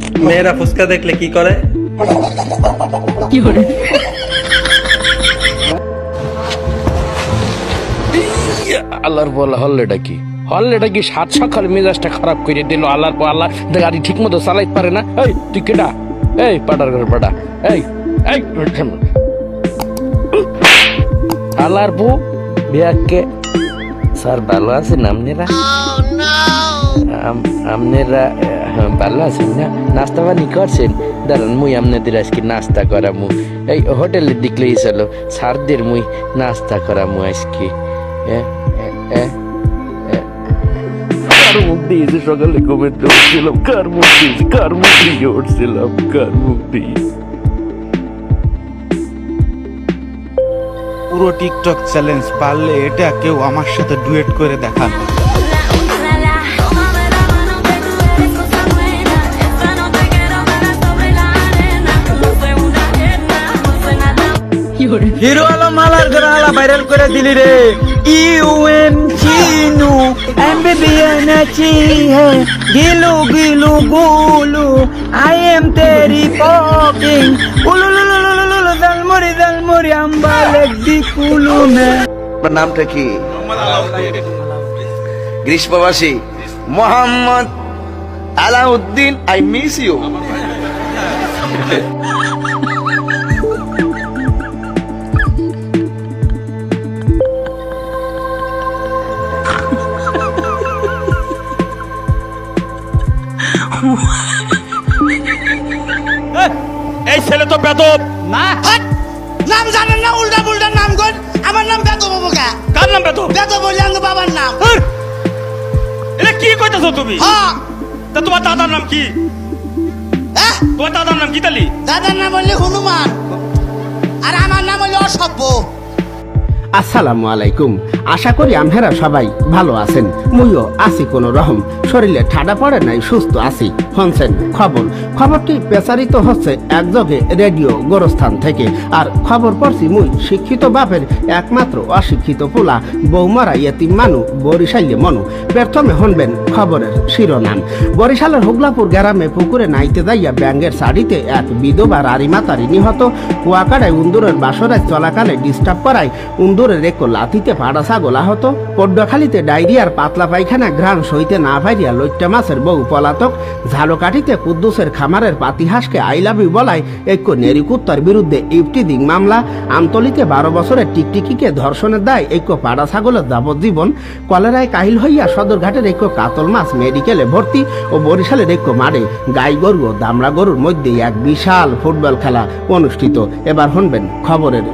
মেয়েরা ফুচকা দেখলে কি করে? কি করে? আল্লাহর বলা হল্লেটা কি? হল্লেটা কি সাত সকাল মেজাজটা খারাপ করে দিল। আল্লাহর পর আল্লাহ গাড়ি ঠিক মতো চালাইতে পারে না। এই তুই কেডা? এই পাটার ঘর পাটা। এই এই আল্লাহর বউ বিয়াকে স্যার ভালো আছেন আপনারা? আপনারা ভালো আছেন না? নাস্তা পানি করছেন? দাঁড়ান মুই আপনাদের আজকে নাস্তা করামু। এই হোটেলের দিকলেই চলো, স্যারদের মুই নাস্তা করামু আজকে। কার মুখ দিয়েছে সকালে কমেন্ট করছিলাম? কার মুখ দিয়েছে? কার মুখ দিয়ে উঠছিলাম? কার মুখ দিয়ে? পুরো টিকটক চ্যালেঞ্জ পারলে এটা কেউ আমার সাথে ডুয়েট করে দেখান। হিরো আলম মালার ঘর আলা ভাইরাল করে দিলি রে। ইউএন চিনু এমবিবিএন আছি হে গিলু গিলু গুলু আই এম তেরি পকিং উলুলুলুলুলু জালমুরি জালমুরি আম্বালেক দিকুলু মে। আপনার নামটা কি? গ্রীষ্মবাসী Mohammad Alauddin, I miss you. এই ছেলে তো বেদব না। নাম জানেন না? উল্টা পুল্টা নাম কর। আমার নাম বেদব বাবুকা। কার নাম বেদব? বেদব বলি আমার বাবার নাম। এটা কি কইতাছো তুমি? হ্যাঁ। তা তোমার দাদার নাম কি? তোমার দাদার নাম কি তালি? দাদার নাম হলো হনুমান আর আমার নাম হলো অসভ্য। আসসালামু আলাইকুম। আশা করি আপনারা সবাই ভালো আছেন। মুইও আছি কোন রকম, শরীরে ঠাডা পড়ে নাই, সুস্থ আছি। শুনছেন খবরটি প্রচারিত হচ্ছে একযোগে রেডিও গোরস্থান থেকে। আর খবর পড়ছি মুই শিক্ষিত বাপের একমাত্র অশিক্ষিত পোলা, বৌমারা ইয়েতিম মানু, বরিশালে মনু। প্রথমে শুনবেন খবরের শিরোনাম। বরিশালের হুগলাপুর গ্রামে পুকুরে নাইতে যাইয়া ব্যাঙ্গের শাড়িতে এক বিধবা রারি মাতারি নিহত। কুয়াকাড়ায় উন্দুরের বাসরায় চলাকালে ডিস্টার্ব করায় উন্দুরের এক লাথিতে পাড়া ছাগল আহত। পড্ডখালিতে ডায়রিয়ার পাতলা পায়খানা ঘ্রাণ সইতে না পাইয়া লইট্টা মাছের বউ পলাতক। ঝালকাঠিতে কুদ্দুসের খামারের পাতিহাসকে আই লাভ ইউ বলায় এক নেরিকুত্তার বিরুদ্ধে ইফটিজিং মামলা। আমতলিতে 12 বছরের টিকটিকিকে ধর্ষণের দায় এক পাড়া ছাগলের যাবজ্জীবন। কলেরায় কাহিল হইয়া সদরঘাটের এক কাতল মাছ মেডিকেলে ভর্তি। ও বরিশালের এক মাঠে গাই গরু ও দামড়া গরুর মধ্যে এক বিশাল ফুটবল খেলা অনুষ্ঠিত। এবার শুনবেন খবরের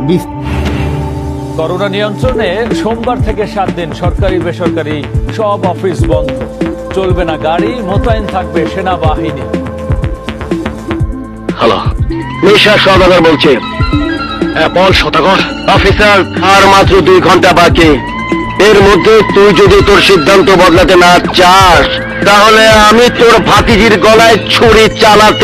করোনা নিয়ন্ত্রণে সোমবার থেকে 7 দিন সরকারি বেসরকারি সব অফিস বন্ধ, চলবে না গাড়ি, মোতায়েন থাকবে সেনাবাহিনী। হ্যালো, মিশা সওদাগর বলছে। বল সওদাগর। অফিসার, আর মাত্র 2 ঘন্টা বাকি। এর মধ্যে তুই যদি তোর সিদ্ধান্ত বদলাতে না চাস, তাহলে আমি তোর ভাতিজির গলায় ছুরি চালাতে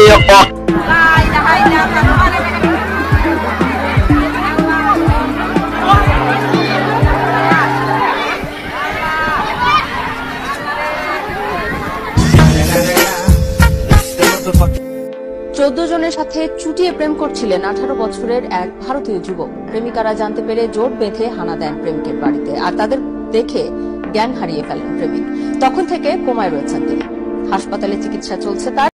জনের সাথে চুটিয়ে প্রেম করছিলেন 18 বছরের এক ভারতীয় যুবক। প্রেমিকারা জানতে পেরে জোট বেঁধে হানা দেন প্রেমিকের বাড়িতে, আর তাদের দেখে জ্ঞান হারিয়ে ফেলেন প্রেমিক। তখন থেকে কোমায় রয়েছেন তিনি। হাসপাতালে চিকিৎসা চলছে তার।